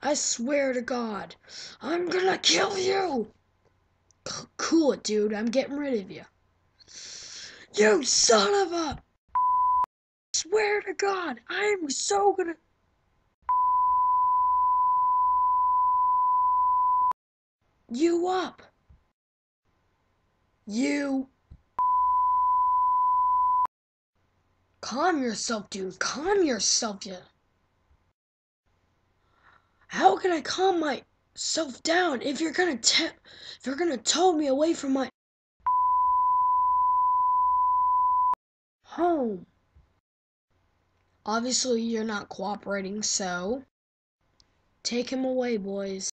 I swear to God, I'm gonna kill you! Cool it, dude. I'm getting rid of you. You son of a... Swear to God, I'm so gonna... You up. You... Calm yourself, dude. Calm yourself, you... How can I calm myself down if you're gonna tow me away from my home? Obviously, you're not cooperating, so take him away, boys.